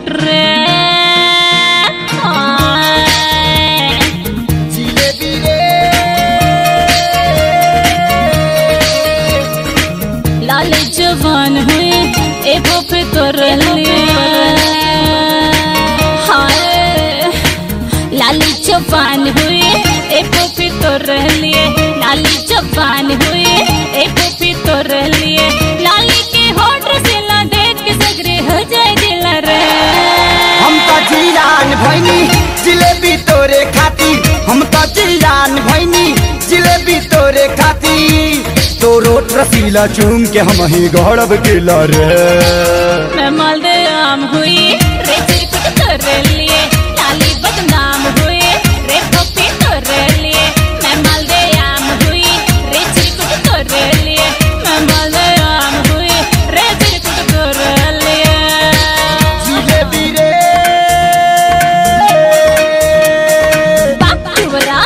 चिरकुट रे जिलेबी रे लाल जवान हुए एगो पे तोर लिए हाय लाली जवान हुए एगो पे तोर लिए लाली जवान हुए एगो पे तोर लिए लाली के होठ से ला देख के सगरे हो जाए दिल रे हम तो जियान भैनी जिलेबी तोरे खातिर हम तो जियान भैनी जिलेबी तोरे खातिर तो रोट रसीला चूम के हम ही गौरव के रे मैं मालदे आम हुई रे चिरकुट तोर लिए लाली बदनाम हुई रे पप्पी तोर लिए मैं मालदे आम हुई रे चिरकुट तोर लिए मैं मालदे आम हुई रे चिरकुट तोर लिए जिलेबी रे बाप टुवरा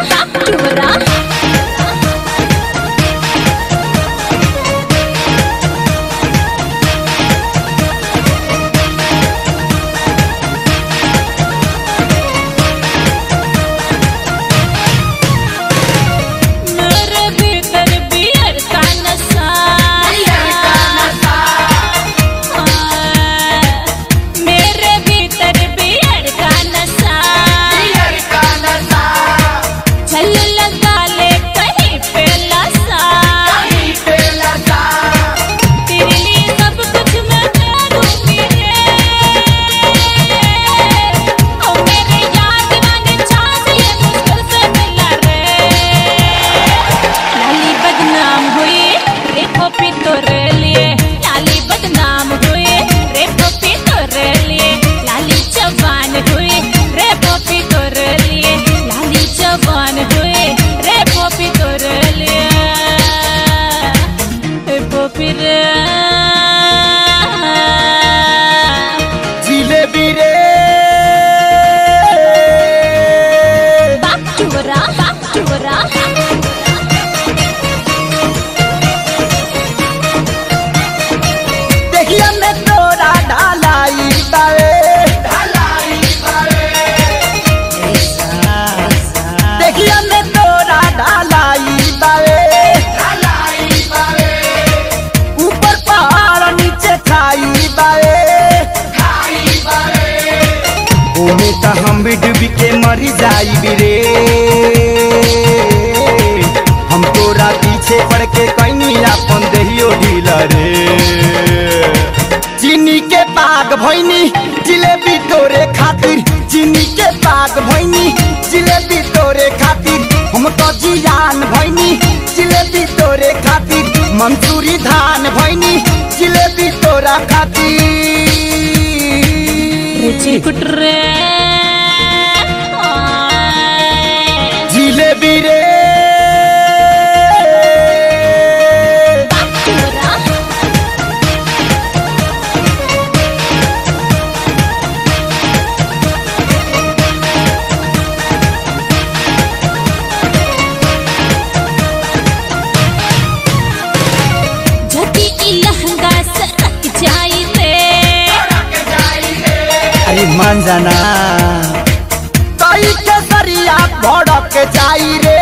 जिलेबी रे देखिया मैं तोरा ढालाई बावे देखिया मैं तोरा ढालाई बावे ऊपर पहाड़ नीचे खाई बावे ओमे तो हम भी डूबी के मरी जाई रे हम तोरा पीछे पड़ के कहीं अपन दहियो ढीला रे चीनी के पाग भैनी जिलेबी तोरे खातिर चीनी के पाग भैनी जिलेबी तोरे खातिर हम तो जियान भैनी जिलेबी तोरे खातिर मंसूरी धान भैनी जिलेबी तोरा खातिर चिरकुट रे जिलेबी रे लहंगा सरक जाई रे अरे मान जाना कई के सरिया भड़क जाई रे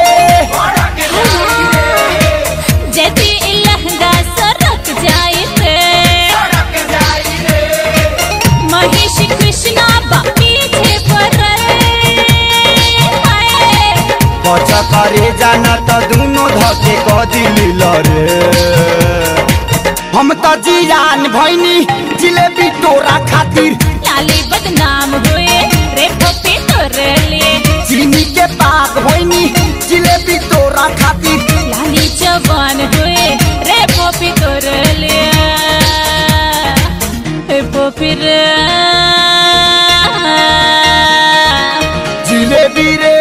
जदी लहंगा सरक जाई रे महेश कृष्णा बापी छे पर बचा करे जाना तो दोनों धके क दिल रे हम तो जियान भैनी जिलेबी तोरा खातिर लाली बदनाम हुए रे पप्पी तोर लिए चीनी के पाक भैनी जिलेबी तोरा खातिर लाली जवान हुए रे पप्पी तोर लिए पप्पी रे जिलेबी रे